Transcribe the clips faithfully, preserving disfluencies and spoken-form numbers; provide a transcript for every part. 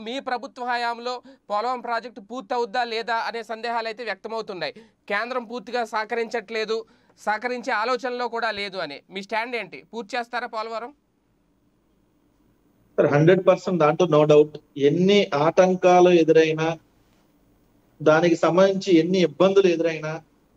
మీ ప్రభుత్వ హయాంలో పోలవరం ప్రాజెక్టు పూర్తవుద్దా లేదా అనే సందేహాలు అయితే వ్యక్తమవుతున్నాయి. కేంద్రం పూర్తిగా సహకరించట్లేదు, సహకరించే ఆలోచనలో కూడా లేదు అని. మీ స్టాండ్ ఏంటి? పూర్తి చేస్తారా పోలవరం? హండ్రెడ్ పర్సెంట్ దాంట్లో నో డౌట్. ఎన్ని ఆటంకాలు ఎదురైనా, దానికి సంబంధించి ఎన్ని ఇబ్బందులు ఎదురైనా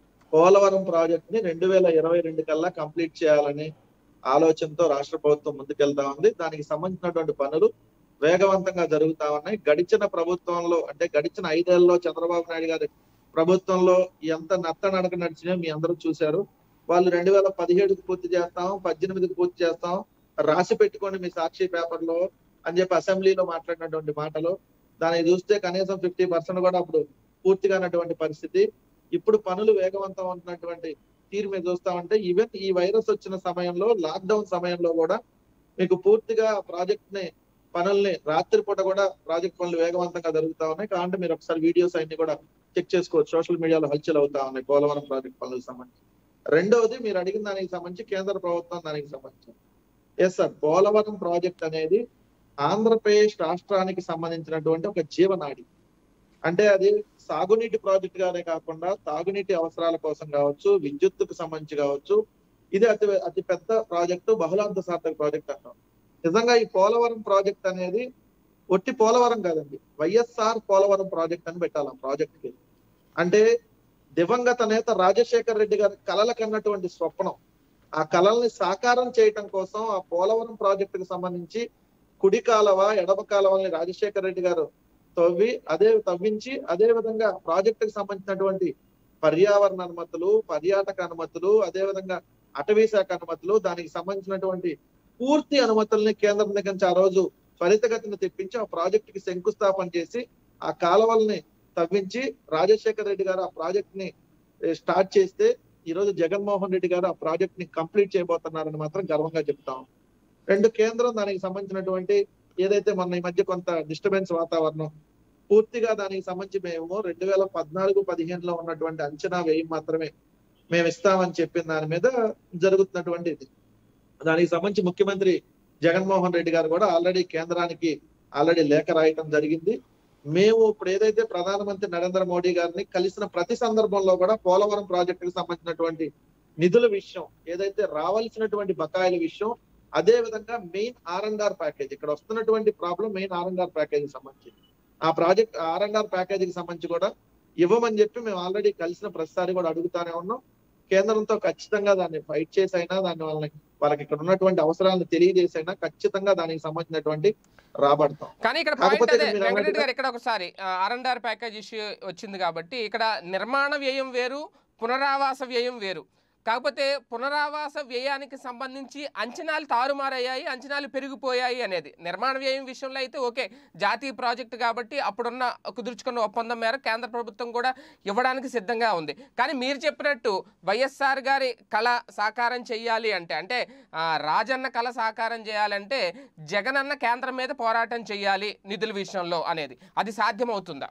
పోలవరం ప్రాజెక్ట్ ని రెండు వేల ఇరవై రెండు కల్లా కంప్లీట్ చేయాలని ఆలోచనతో రాష్ట్ర ప్రభుత్వం ముందుకెళ్తా ఉంది. దానికి సంబంధించినటువంటి పనులు వేగవంతంగా జరుగుతా ఉన్నాయి. గడిచిన ప్రభుత్వంలో అంటే గడిచిన ఐదేళ్లలో చంద్రబాబు నాయుడు గారి ప్రభుత్వంలో ఎంత నత్త నడక నడిచినా మీ అందరూ చూశారు. వాళ్ళు రెండు వేల పదిహేడుకి పూర్తి చేస్తాం, పద్దెనిమిదికి పూర్తి చేస్తాం, రాసి పెట్టుకోండి మీ సాక్షి పేపర్ లో అని చెప్పి అసెంబ్లీలో మాట్లాడినటువంటి మాటలు, దాన్ని చూస్తే కనీసం ఫిఫ్టీ పర్సెంట్ కూడా అప్పుడు పూర్తిగా అన్నటువంటి పరిస్థితి. ఇప్పుడు పనులు వేగవంతం అవుతున్నటువంటి తీరు మీద చూస్తా ఉంటే ఈవెన్ ఈ వైరస్ వచ్చిన సమయంలో, లాక్డౌన్ సమయంలో కూడా మీకు పూర్తిగా ప్రాజెక్ట్ ని పనుల్ని రాత్రిపూట కూడా ప్రాజెక్ట్ పనులు వేగవంతంగా జరుగుతా ఉన్నాయి. కాబట్టి మీరు ఒకసారి వీడియోస్ అన్ని కూడా చెక్ చేసుకోవచ్చు. సోషల్ మీడియాలో హల్చల్ అవుతా ఉన్నాయి పోలవరం ప్రాజెక్ట్ పనులకు సంబంధించి. రెండవది మీరు అడిగిన దానికి సంబంధించి కేంద్ర ప్రభుత్వం దానికి సంబంధించి ఎస్ సార్, పోలవరం ప్రాజెక్ట్ అనేది ఆంధ్రప్రదేశ్ రాష్ట్రానికి సంబంధించినటువంటి ఒక జీవనాడి. అంటే అది సాగునీటి ప్రాజెక్ట్ గానే కాకుండా తాగునీటి అవసరాల కోసం కావచ్చు, విద్యుత్తుకు సంబంధించి కావచ్చు, ఇది అతి అతి పెద్ద ప్రాజెక్టు, బహుళార్థ సార్థక ప్రాజెక్ట్ అంటాం. నిజంగా ఈ పోలవరం ప్రాజెక్ట్ అనేది ఒట్టి పోలవరం కాదండి, వైఎస్ఆర్ పోలవరం ప్రాజెక్ట్ అని పెట్టాలి ఆ ప్రాజెక్ట్ కి. అంటే దివంగత నేత రాజశేఖర్ రెడ్డి గారి కలల కన్నటువంటి స్వప్నం, ఆ కళల్ని సాకారం చేయటం కోసం ఆ పోలవరం ప్రాజెక్టుకు సంబంధించి కుడి కాలవ, ఎడమ కాలవల్ని రాజశేఖర్ రెడ్డి గారు తవ్వి అదే తవ్వించి అదే విధంగా ప్రాజెక్టుకు సంబంధించినటువంటి పర్యావరణ అనుమతులు, పర్యాటక అనుమతులు, అదే విధంగా అటవీ శాఖ అనుమతులు, దానికి సంబంధించినటువంటి పూర్తి అనుమతుల్ని కేంద్రం దగ్గర నుంచి ఆ రోజు త్వరితగతిని తెప్పించి ఆ ప్రాజెక్టుకి శంకుస్థాపన చేసి ఆ కాలవల్ని తవ్వించి రాజశేఖర్ రెడ్డి గారు ఆ ప్రాజెక్ట్ ని స్టార్ట్ చేస్తే ఈ రోజు జగన్మోహన్ రెడ్డి గారు ఆ ప్రాజెక్ట్ ని కంప్లీట్ చేయబోతున్నారని మాత్రం గర్వంగా చెప్తాం. రెండు, కేంద్రం దానికి సంబంధించినటువంటి ఏదైతే మన ఈ మధ్య కొంత డిస్టర్బెన్స్ వాతావరణం, పూర్తిగా దానికి సంబంధించి మేము రెండు వేల పద్నాలుగు పదిహేనులో ఉన్నటువంటి అంచనా వ్యయం మాత్రమే మేము ఇస్తామని చెప్పిన దాని మీద జరుగుతున్నటువంటి ఇది. దానికి సంబంధించి ముఖ్యమంత్రి జగన్మోహన్ రెడ్డి గారు కూడా ఆల్రెడీ కేంద్రానికి ఆల్రెడీ లేఖ రాయటం జరిగింది. మేము ఇప్పుడు ఏదైతే ప్రధానమంత్రి నరేంద్ర మోడీ గారిని కలిసిన ప్రతి సందర్భంలో కూడా పోలవరం ప్రాజెక్టుకు సంబంధించినటువంటి నిధుల విషయం, ఏదైతే రావాల్సినటువంటి బకాయిల విషయం, అదే విధంగా main R and R package, ఇక్కడ వస్తున్నటువంటి problem main R and R ప్యాకేజీకి సంబంధించి ఆ ప్రాజెక్ట్ ఆర్ అండ్ ఆర్ ప్యాకేజీకి సంబంధించి కూడా ఇవ్వమని చెప్పి మేము ఆల్రెడీ కలిసిన ప్రతిసారి కూడా అడుగుతానే ఉన్నాం. కేంద్రంతో ఖచ్చితంగా దాన్ని ఫైట్ చేసైనా, దాన్ని వాళ్ళని వాళ్ళకి ఇక్కడ ఉన్నటువంటి అవసరాలను తెలియజేసైనా ఖచ్చితంగా దానికి సంబంధించినటువంటి రాబడతాం. కానీ ఇక్కడ పాయింట్ అదే వెంకటరెడ్డి గారు, ఇక్కడ ఒకసారి R and R package issue వచ్చింది కాబట్టి ఇక్కడ నిర్మాణ వ్యయం వేరు, పునరావాస వ్యయం వేరు. కాకపోతే పునరావాస వ్యయానికి సంబంధించి అంచనాలు తారుమారయ్యాయి, అంచనాలు పెరిగిపోయాయి అనేది. నిర్మాణ వ్యయం విషయంలో అయితే ఓకే, జాతీయ ప్రాజెక్టు కాబట్టి అప్పుడున్న కుదుర్చుకున్న ఒప్పందం మేర కేంద్ర ప్రభుత్వం కూడా ఇవ్వడానికి సిద్ధంగా ఉంది. కానీ మీరు చెప్పినట్టు వైఎస్ఆర్ గారి కళ సాకారం చేయాలి అంటే, అంటే రాజన్న కళ సాకారం చేయాలంటే జగనన్న కేంద్రం మీద పోరాటం చేయాలి నిధుల విషయంలో అనేది, అది సాధ్యమవుతుందా?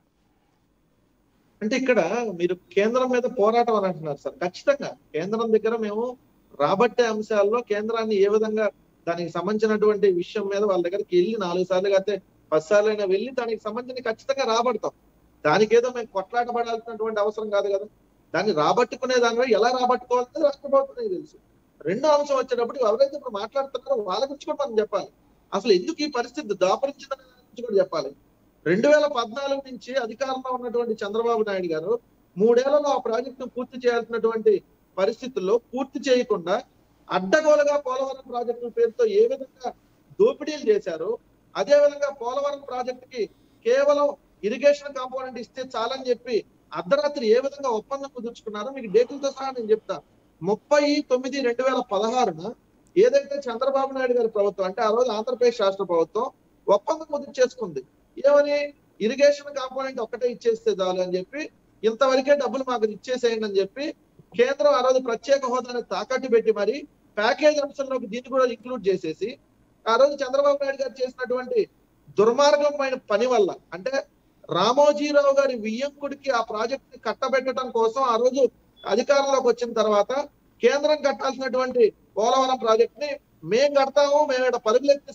అంటే ఇక్కడ మీరు కేంద్రం మీద పోరాటం అని అంటున్నారు సార్. ఖచ్చితంగా కేంద్రం దగ్గర మేము రాబట్టే అంశాల్లో కేంద్రాన్ని ఏ విధంగా దానికి సంబంధించినటువంటి విషయం మీద వాళ్ళ దగ్గరికి వెళ్ళి నాలుగు సార్లు అయితే పది సార్లు అయినా వెళ్ళి దానికి సంబంధించి ఖచ్చితంగా రాబడతాం. దానికి ఏదో మేము కొట్లాట పడాల్సినటువంటి అవసరం కాదు కదా. దాన్ని రాబట్టుకునే దానివల్ల ఎలా రాబట్టుకోవాలనేది రాష్ట్ర ప్రభుత్వం తెలుసు. రెండో అంశం వచ్చేటప్పుడు ఎవరైతే ఇప్పుడు మాట్లాడుతున్నారో వాళ్ళ గురించి కూడా మనం చెప్పాలి. అసలు ఎందుకు ఈ పరిస్థితి దాపరించిందనే గురించి కూడా చెప్పాలి. రెండు వేల పద్నాలుగు నుంచి అధికారంలో ఉన్నటువంటి చంద్రబాబు నాయుడు గారు మూడేళ్లలో ఆ ప్రాజెక్టును పూర్తి చేయాల్సినటువంటి పరిస్థితుల్లో పూర్తి చేయకుండా అడ్డగోలుగా పోలవరం ప్రాజెక్టు పేరుతో ఏ విధంగా దోపిడీలు చేశారు, అదే విధంగా పోలవరం ప్రాజెక్టుకి కేవలం ఇరిగేషన్ కాంపోనెంట్ ఇస్తే చాలని చెప్పి అర్ధరాత్రి ఏ విధంగా ఒప్పందం కుదుర్చుకున్నారో మీకు డేటులతో సహా నేను చెప్తా. ముప్పై తొమ్మిది రెండు వేల పదహారున ఏదైతే చంద్రబాబు నాయుడు గారి ప్రభుత్వం అంటే ఆ రోజు ఆంధ్రప్రదేశ్ రాష్ట్ర ప్రభుత్వం ఒప్పందం కుదుర్చేసుకుంది. ఏమని, ఇరిగేషన్ కాంపోనెంట్ ఒక్కటే ఇచ్చేస్తే చాలు అని చెప్పి, ఇంతవరకే డబ్బులు మాకు ఇచ్చేసేయండి అని చెప్పి కేంద్రం ఆ రోజు ప్రత్యేక హోదాని తాకట్టు పెట్టి మరి ప్యాకేజ్ అంశంలోకి దీన్ని కూడా ఇంక్లూడ్ చేసేసి ఆ రోజు చంద్రబాబు నాయుడు గారు చేసినటువంటి దుర్మార్గమైన పని వల్ల, అంటే రామోజీరావు గారి వియ్యంకుడికి ఆ ప్రాజెక్ట్ ని కట్టబెట్టడం కోసం ఆ రోజు అధికారంలోకి వచ్చిన తర్వాత కేంద్రం కట్టాల్సినటువంటి పోలవరం ప్రాజెక్ట్ ని మేం కడతాము, మేము ఇక్కడ పరుగులు ఎత్తిస్తాం,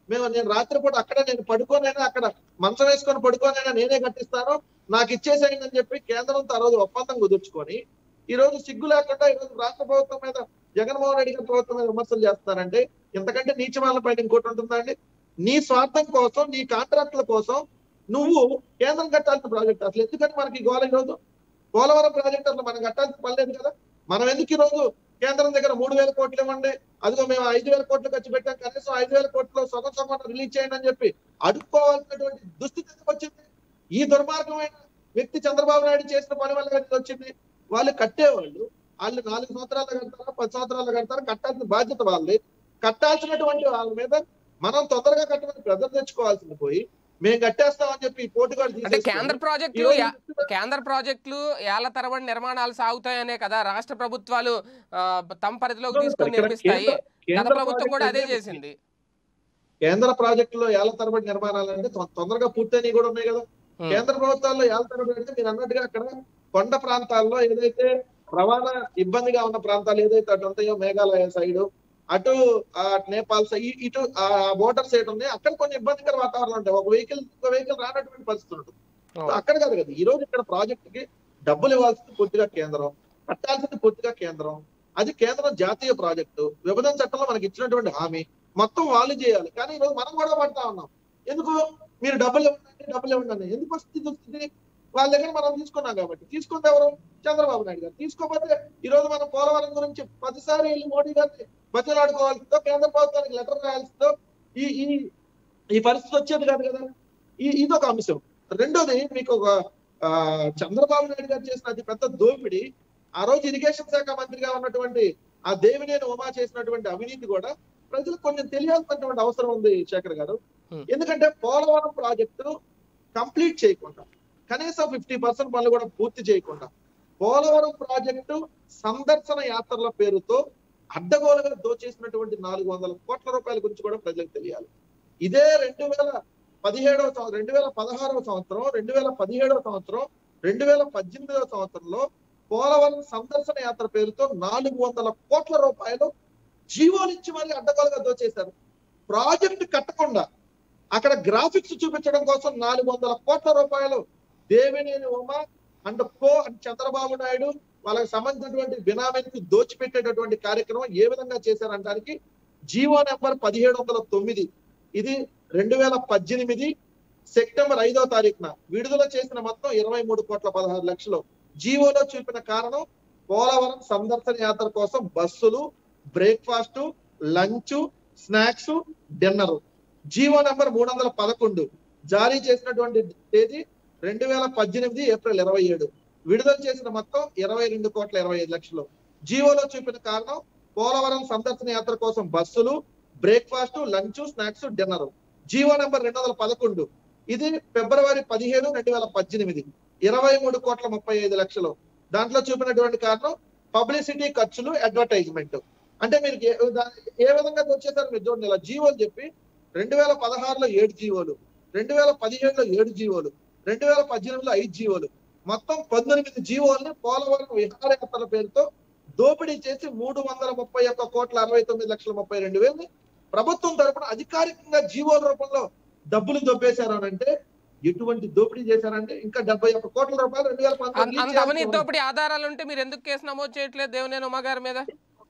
మేము నేను రాత్రిపూట అక్కడ నేను పడుకోనైనా అక్కడ మంచం వేసుకొని పడుకోనైనా నేనే కట్టిస్తాను, నాకు ఇచ్చేసేయండి అని చెప్పి కేంద్రంతో ఆ రోజు ఒప్పందం కుదుర్చుకొని ఈ రోజు సిగ్గు లేకుండా ఈ రోజు రాష్ట్ర ప్రభుత్వం మీద జగన్మోహన్ రెడ్డి గారి ప్రభుత్వం మీద విమర్శలు చేస్తారంటే ఇంతకంటే నీచమాల పైన ఇంకోటి ఉంటుందండి? నీ స్వార్థం కోసం, నీ కాంట్రాక్టుల కోసం నువ్వు కేంద్రం కట్టాల్సిన ప్రాజెక్ట్ అసలు ఎందుకని మనకి గోల ఈ రోజు? పోలవరం ప్రాజెక్ట్ అసలు మనం కట్టాల్సిన పని లేదు కదా. మనం ఎందుకు ఈ రోజు కేంద్రం దగ్గర మూడు వేల కోట్లు ఇవ్వండి, అదిగో మేము ఐదు వేల కోట్లు ఖర్చు పెట్టాం, కనీసం ఐదు వేల కోట్లు సొంత సొంత రిలీజ్ చేయండి అని చెప్పి అడుక్కోవాల్సినటువంటి దుస్థితి ఎందుకు వచ్చింది? ఈ దుర్మార్గమైన వ్యక్తి చంద్రబాబు నాయుడు చేసిన పని వల్ల ఎందుకు వచ్చింది? వాళ్ళు కట్టేవాళ్ళు, వాళ్ళు నాలుగు సంవత్సరాలు కడతారా, పది సంవత్సరాలు కడతారా, కట్టాల్సిన బాధ్యత వాళ్ళది. కట్టాల్సినటువంటి వాళ్ళ మీద మనం తొందరగా కట్టమని ప్రజలు తెచ్చుకోవాల్సింది పోయి మేము కట్టేస్తామని చెప్పి పోటుగాడు అంటే కేంద్ర ప్రాజెక్టులు కేంద్ర ప్రాజెక్టులు ఏళ్ల తరబడి నిర్మాణాలు సాగుతాయనే కదా రాష్ట్ర ప్రభుత్వాలు తమ పరిధిలోకి తీసుకొని నిర్మిస్తాయి. గత ప్రభుత్వం కూడా అదే చేసింది. కేంద్ర ప్రాజెక్టులో ఏళ్ల తరబడి నిర్మాణాలు అంటే తొందరగా పూర్తయినవి కూడా ఉన్నాయి కదా. కేంద్ర ప్రభుత్వాల్లో ఏళ్ల తరబడి అంటే మీరు అన్నట్టుగా అక్కడ కొండ ప్రాంతాల్లో ఏదైతే రవాణా ఇబ్బందిగా ఉన్న ప్రాంతాలు ఏదైతే అటు ఉంటాయో, మేఘాలయ సైడ్ అటు ఆ నేపాల్ సైడ్ ఇటు ఆ బోర్డర్ సైడ్ ఉన్నాయి, అక్కడ కొన్ని ఇబ్బందికర వాతావరణం ఉంటాయి. ఒక వెహికల్ ఇంకో వెహికల్ రానటువంటి పరిస్థితి ఉంటుంది. అక్కడ కాదు కదా ఈ రోజు ఇక్కడ ప్రాజెక్ట్ కి డబ్బులు ఇవ్వాల్సింది పూర్తిగా కేంద్రం, కట్టాల్సింది పూర్తిగా కేంద్రం. అది కేంద్రం జాతీయ ప్రాజెక్టు, విభజన చట్టంలో మనకి ఇచ్చినటువంటి హామీ మొత్తం వాళ్ళు చేయాలి. కానీ ఈ రోజు మనం కూడా పడతా ఉన్నాం. ఎందుకు మీరు డబ్బులు ఇవ్వండి డబ్బులు ఇవ్వండి ఎందుకు వస్తుంది దుస్థితి? వాళ్ళ దగ్గర మనం తీసుకున్నాం కాబట్టి. తీసుకుంటే ఎవరు? చంద్రబాబు నాయుడు గారు. తీసుకోకపోతే ఈ రోజు మనం పోలవరం గురించి పదిసారి వెళ్ళి మోడీ గారిని బతిలాడుకోవాల్సిందో, కేంద్ర ప్రభుత్వానికి లెటర్ రాయాల్సిందో ఈ ఈ ఈ పరిస్థితి వచ్చేది కాదు కదా. ఈ ఇదొక అంశం. రెండోది మీకు ఒక ఆ చంద్రబాబు నాయుడు గారు చేసిన అతి పెద్ద దోపిడి, ఆ రోజు ఇరిగేషన్ శాఖ మంత్రిగా ఉన్నటువంటి ఆ దేవినేని ఉమా చేసినటువంటి అవినీతి కూడా ప్రజలకు కొంచెం తెలియాల్సినటువంటి అవసరం ఉంది శేఖర్ గారు. ఎందుకంటే పోలవరం ప్రాజెక్టు కంప్లీట్ చేయకుండా, కనీసం ఫిఫ్టీ పర్సెంట్ పనులు కూడా పూర్తి చేయకుండా, పోలవరం ప్రాజెక్టు సందర్శన యాత్రల పేరుతో అడ్డగోలుగా దోచేసినటువంటి నాలుగు వందల కోట్ల రూపాయల గురించి కూడా ప్రజలకు తెలియాలి. ఇదే రెండు వేల పదిహేడవ సంవత్సరం రెండు వేల పదహారవ సంవత్సరం రెండు వేల పదిహేడవ సంవత్సరం రెండు వేల పద్దెనిమిదవ సంవత్సరంలో పోలవరం సందర్శన యాత్ర పేరుతో నాలుగు వందల కోట్ల రూపాయలు జీవోలు ఇచ్చి మళ్ళీ అడ్డగోలుగా దోచేశారు. ప్రాజెక్టు కట్టకుండా అక్కడ గ్రాఫిక్స్ చూపించడం కోసం నాలుగు వందల కోట్ల రూపాయలు Devineni Uma and co and Chandrababu Naidu వాళ్ళకి సంబంధించినటువంటి బినామీకి దోచిపెట్టేటటువంటి కార్యక్రమం ఏ విధంగా చేశారంటానికి జీవో నెంబర్ పదిహేడు వందల తొమ్మిది ఇది రెండు వేల పద్దెనిమిది సెప్టెంబర్ ఐదో తారీఖున విడుదల చేసిన మొత్తం ఇరవై మూడు కోట్ల పదహారు లక్షలు జీవోలో చూపిన కారణం పోలవరం సందర్శన యాత్ర కోసం బస్సులు, breakfast, lunch, snacks, dinner. GO number మూడు వందల పదకొండు జారీ చేసినటువంటి తేదీ రెండు వేల పద్దెనిమిది ఏప్రిల్ ఇరవై ఏడు విడుదల చేసిన మొత్తం ఇరవై రెండు కోట్ల ఇరవై ఐదు లక్షలు. జీవోలో చూపిన కారణం పోలవరం సందర్శన యాత్ర కోసం బస్సులు, breakfast, lunch, snacks, dinner. GO number రెండు వందల పదకొండు ఇది ఫిబ్రవరి పదిహేను రెండు వేల పద్దెనిమిది ఇరవై మూడు కోట్ల ముప్పై ఐదు లక్షలు. దాంట్లో చూపినటువంటి కారణం పబ్లిసిటీ ఖర్చులు, అడ్వర్టైజ్మెంట్. అంటే మీరు ఏ విధంగా వచ్చేసారు మీరు చూడండి. ఇలా జీవోలు చెప్పి రెండు వేల పదహారులో ఏడు జీవోలు, రెండు వేల పదిహేడులో ఏడు జీవోలు, రెండు వేల పద్దెనిమిదిలో ఐదు జీవోలు, మొత్తం పంతొమ్మిది జీవోల్ని పోలవరం విహారయాత్రల పేరుతో దోపిడీ చేసి మూడు వందల ముప్పై ఒక్క కోట్ల అరవై తొమ్మిది లక్షల ముప్పై రెండు వేలని ప్రభుత్వం తరపున అధికారికంగా జీవోల రూపంలో డబ్బులు దొబ్బేశారు అని అంటే ఎటువంటి దోపిడీ చేశారంటే ఇంకా డెబ్బై ఒక్క కోట్ల రూపాయలు రెండు వేల పంతొమ్మిది దోపిడీ ఆధారాలు ఉంటే మీరు ఎందుకు కేసు నమోదు చేయట్లేదు దేవినేని ఉమా గారి మీద?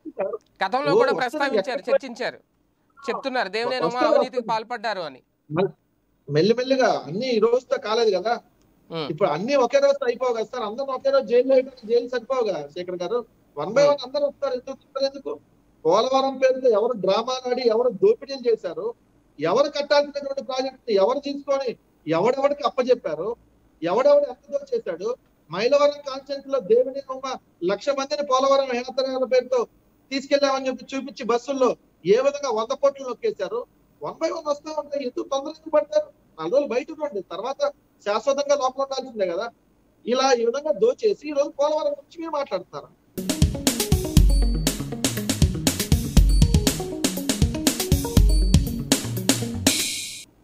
గతంలో కూడా ప్రస్తావించారు, చర్చించారు, చెప్తున్నారు దేవినేని ఉమా అవినీతికి పాల్పడ్డారు అని. మెల్లిమెల్లిగా అన్ని ఈ రోజుతో కాలేదు కదా. ఇప్పుడు అన్ని ఒకే రోజు అయిపోవు కదా సార్. అందరూ ఒకే రోజు జైల్లో జైలు సరిపోవు కదా శేఖర్ గారు. వన్ బై వన్ అందరూ వస్తారు. ఎందుకు ఎందుకు పోలవరం పేరుతో ఎవరు డ్రామా ఆడి ఎవరు దోపిడీలు చేశారు, ఎవరు కట్టాల్సినటువంటి ప్రాజెక్ట్ ఎవరు తీసుకొని ఎవడెవడికి అప్పచెప్పారు, ఎవడెవడు ఎంత చేశాడు. మైలవరం కాన్స్టిట్యూన్సీ లో దేవినేని ఉమా లక్ష మందిని పోలవరం యాత్రల పేరుతో తీసుకెళ్లామని చెప్పి చూపించి బస్సుల్లో ఏ విధంగా వంద కోట్లు నొక్కేశారు. వన్ బై వన్ వస్తూ ఉంటాయి. ఎందుకు తొందరగా పడతారు? నాలుగు రోజులు బయట ఉండండి, తర్వాత శాశ్వతంగా లోపల ఉండాల్సిందే కదా. ఇలా ఈ విధంగా దోచేసి ఈ రోజు పోలవరం గురించి మీరు మాట్లాడుతున్నారు.